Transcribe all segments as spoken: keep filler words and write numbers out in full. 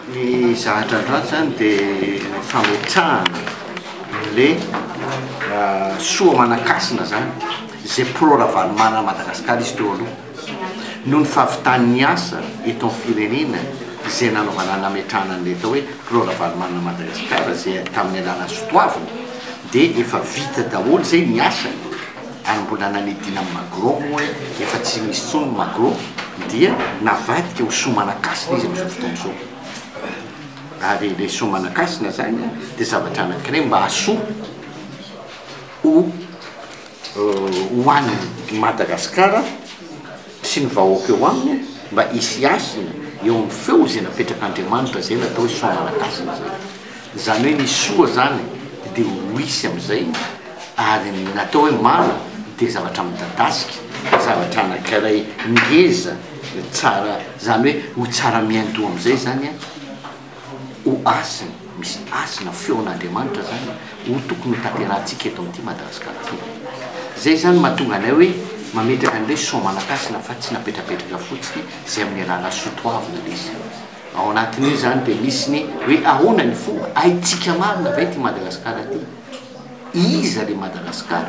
Ny zahatra andrato zany dia fametrahana le soa manakasina zany zay prora-valomana Madagasikara izy teo aloha noho ny fahavitany asa eto amin'ny firenena zay nanaovana nametrahana an'le atao hoe prora-valomana Madagasikara zay tamin'ny alàna sotoavina dia efa vita daholo zay ny asa ary mbola nanidina amin'ny magro moa efa tsy misy tsony magro dia navadika ho soa manakasina izy amin'izao fotoana izao. Ary le soa manakasina zany dia zavatra anankiray mba hasoa ho ho an'ny Madagasikara sy ny vahoaka eo aminy mba hisy asina eo amin'ny feo zay napetraka-Andriamanitra zay natao hoe soa manakasina zay. Zany hoe ny soa zany dia ho hisy amin'izay ary natao hoe maro dia zavatra midadasika, zavatra anankiray ngeza tsara, zany hoe ho tsara mianto amin'izay zany ho asina, misy asina feon'Andriamanitra zany ho tokony taterahantsika eto amin'ity Madagasikara ity. Zay zany mahatonga anay hoe mametraka an'ilay soa manakasina fa tsy napetrapetraka fotsiny zay amin'ny alàna sotoavina izy. Ao anatin'io zany dia misy ny hoe ahoana ny fomba haitsika marina ve ty Madagasikara ty, iza le Madagasikara,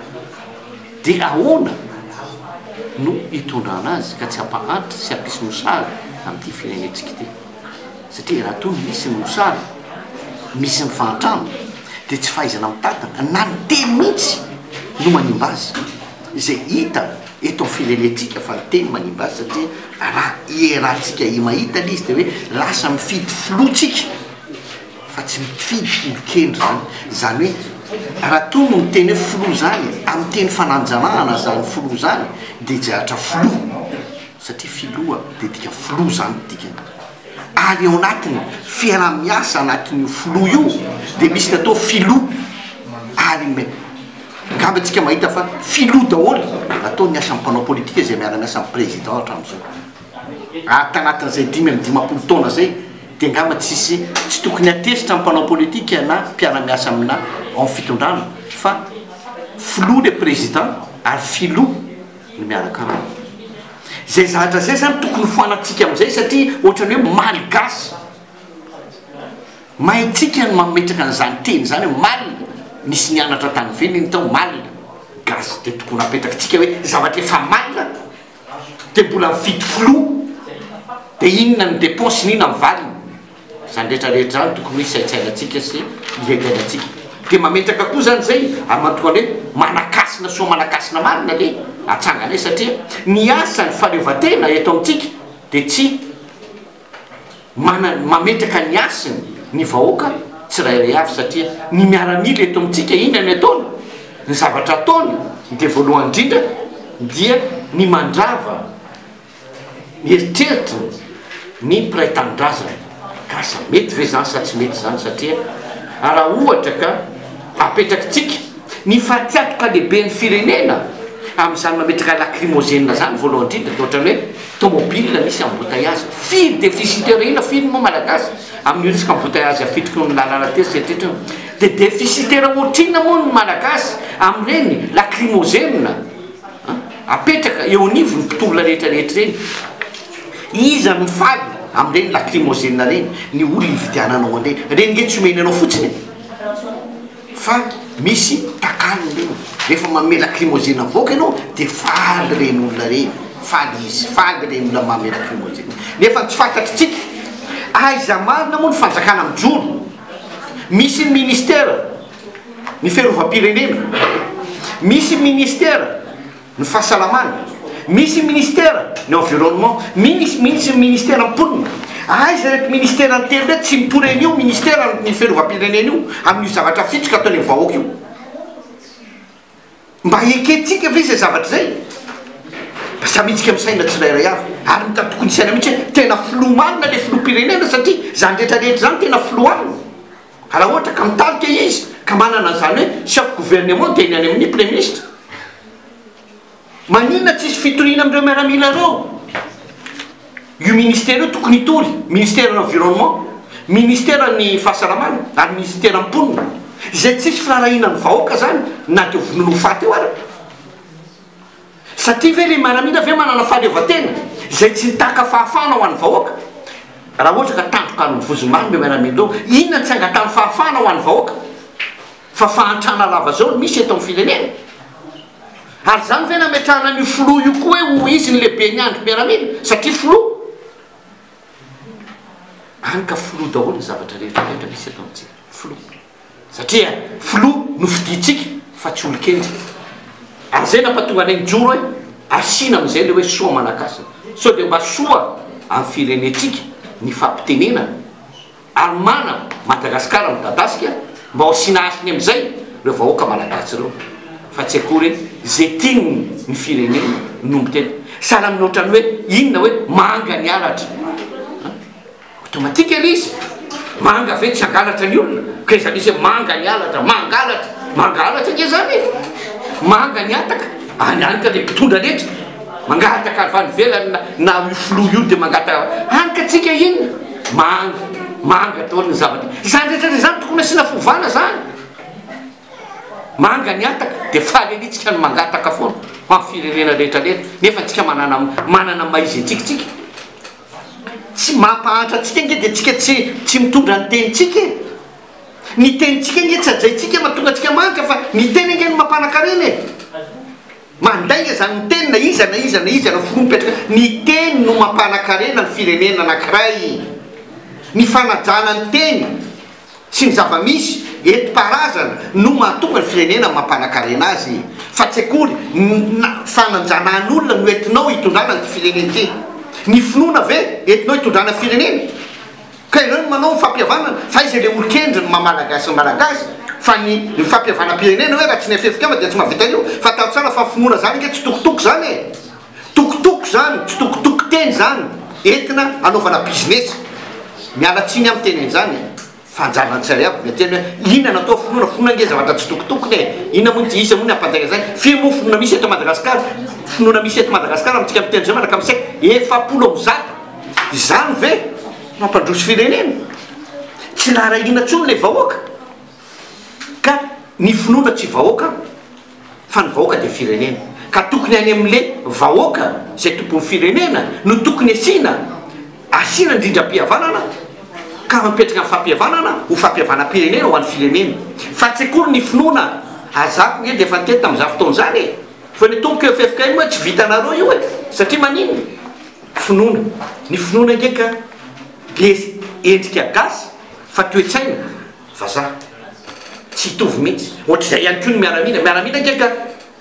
dia ahoana no hitondrana azy ka tsy hampahantra sy hampisy nosary amin'ity firenentsika ity. Satria raha toy misy ny nosary, misy ny fahantrano dia tsy fahaizana mitatana na ny teny mihitsy no manimba azy izay hita eto amin'ny firenentsika fa ny teny manimba azy satria raha ierahantsika mahita izy dia hoe lasa mifidy filotsika fa tsy mifidy olokendry zany. Zany hoe raha toy no miteny hoe filo zany amin'ny teny fananjanahana zany filo zany dia jahatra filo satria filoa dia dika filo zany dika. Ary ao anatiny fiara-miasa anatin'io filo io dia misy natao filo ary ngamba tsika mahita fa filo daholo atao ny asan'ny mpanao politika zay miara-miasa amin'ny président hatramin'izao. Ata anatin'izay dimy amin'ny dimampolo taona zay dia ngamba tsisy tsy tokony atesitra ny mpanao politika na mpiara-miasa amina amin'ny fitondrana fa filo le président ary filo no miaraka aminy. Zay zahatra zay zany tokony foanantsika amin'izay satria ohatrany hoe malgasy mahintsika no mametraka an'izany teny zany hoe mal nisy nianatra tany veliny tao mal gasy dia tokony apetrakatsika hoe zavatra efa mal dia mbola mifidy filo dia inona ny dépense n'inona amin'ny valiny zany rehetrarehetra zany tokony hoe saitsainantsika sy iaigainantsika dia mametraka koa zany zay ary matokany hoe manakasina soa manakasina marina le atsanganay satria ny asa ny fahaleovan-tena eto amintsika dia tsy mana mametraka ny asiny ny vahoaka tsirairay avy satria ny miaramila eto amintsika ina ny ataony ny zavatra ataony dia voalohany indrindra dia ny mandrava ny eritreritry ny mpiray tanindrazana kasa mety ve zany sa tsy mety zany satria raha ohatra ka apetrakatsika ny fatiatoka lehibe ny firenena amin'izany mametraka lacrymogène zany voalohany indrindra dia ohatrany hoe tomobile misy embouteillage firy déficitaire ina firy moa malagasy amin'ny resaka embouteillage afidriky ny lalàna tery zetritrany dia déficitaire ohatrina moa ny malagasy amin'ireny lacrymogène apetraka eo anivo ny mpitolona rehetrarehetra reny. Iza mifaly amin'ireny lacrymogène reny ny olona ividiananao an'ireny reny nge tsy omeny anao fotsiny fa misy takaliny reny rehefa manome lacrymogène avoaka ianao dia faly reny olona reny faly izy faly reny olona manome lacrymogène nefa tsy fantatritsika aiza marina moa ny fanjakana mijoro. Misy ny ministère ny fiarovam-pirenena, misy ministère ny fahasalamana, misy ministère ny environnement, misy misy ministère ny mponina. Aiza reto ministère ny telo reto tsy mitoreny io ministère ny fiarovam-pirenena io amin'io zavatra fitrika ataony amin'ny vahoaka io. Mba ekentsika ve zay zavatra zay samitsika misaina tsirairay avy ary mita tokony saina mihitsy hoe tena filomarina le filom-pirenena satria zany rehetrarehetra zany tena filomarina. Raha ohatra ka mitalika izy ka manana zany hoe chef gouvernement dia ny any amin'ny premier ministre, manina tsisy fitoriana amin'ireo miaramila reo. Io ministère io tokony hitory ministère ny environnement, ministère ny fahasalamana ary ministère ny mponina izay tsisy firarahina ny vahoaka zany na dia vonolofaty eo ary satria ve le miaramila ve manana fahaleovan-tena izay tsy nitaka fahafana ho an'ny vahoaka raha ohatra ka tandroka ny vozomamy be miaramila inona tsy angatany fahafahana ho an'ny vahoaka fa fahantrana lava zao misy eto amin'ny firenena ary zany ve nametrahana ny filo io koa hoe ho izy ny lehibe ny andro miaramila satria filo any ka filo daholo ny zavatra rehetrarehetra misy eto amintsika filo satria filo no fiditsika fa tsy olo-kendry ary zay nampatonga anay mijoro hoe asina am'izay le hoe soa manakasina so de mba soa amin'ny firenetsika ny fampitenena ary mana Madagasikara midadasika mba ho sina asiny am'izay reo vahoaka malagasy reo fa tsy akory zay tiany ny firenena nombo tena sara minotrany hoe inona hoe manga ny alatra automatika izy manga ve tsy angalatra ny olona ka izy misy hoe manga ny alatra mangalatra mangalatra nge zany manga ny ataka any any ka le mpitondra letra mangataka avany velany na filo io de mangataka any ka tsika inona manga manga taony ny zavatra zany rehetra zany tokony asina fovana zany manga ny ataka de fahalelitsika ny mangataka foana ho amin'ny firenena rehetrarehetra nefa tsika manana manana maizy antsikitsika tsy mampahatra atsika nge de tsika tsy tsy mitondra ny tenitsika ny tenitsika nge tsy ajaitsika mahatonga atsika manitra fa ny teny nge ny mampanakarena e mandainga zany ny teny na iza na iza na iza na folo mipetraka ny teny no mampanakarena ny firenena anankiray ny fanajana ny teny sy ny zava-misy enti-parazana no mahatonga ny firenena mampanakarena azy fa tsy akory fananjanan'olona no entinao hitondrana ny firenena ty ny finoana ve entinao hitondrana firenena ka ianao manao mifampihavanana fa izy le olo-kendry ny mamalagasy ny malagasy fa ny mifampihavana-pirenena hoe raha tsy nefefika dia tsy mahavita an'io fa tao tsara fa finoana zany nge tsy tokotoko zany e tokotoko zany tsy tokotoko teny zany entina anaovana business miala tsiny amin'ny teneny zany fanjana tsary aby teny hoe inona natao finoana finoana nge zavatra tsy tokotokony e inona moa tsy izy moa ny ampandaina zany fe moa finoana misy eto Madagasikara finoana misy eto Madagasikara amintsika amin'ny teny zay manaka amintsika efapolo amin'ny zato zany ve mampandroso firenena tsy lara ina tsony le vahoaka ka ny finoana tsy vahoaka fa ny vahoaka de firenena ka tokony any amin'le vahoaka zay tompon'ny firenena no tokony asina asina indrindram-pihavanana ka mipetraka ny fampihavanana ho fampihavana-pirenena ho an'ny firenena fa tsy akory ny finoana azako nge de efa nitety tamin'izany fotoana zany e fa ny tomboka efefika iny moa tsy vitanareo io e satria manino finoana ny finoana nge ka le endrika gasy fa toetsaina vazaha tsy hitovy mihitsy ohatr'izay ihany koa ny miaramila miaramila nge ka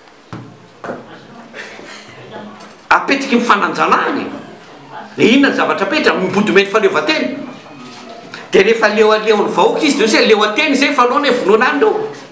apetriky mifananjanahany le inona ny zavatra petra mibody mety faleovatena de rehefa leoaleon'ny vahoaka izy de hoe leoateny zay fa aloha ny vonoana any reo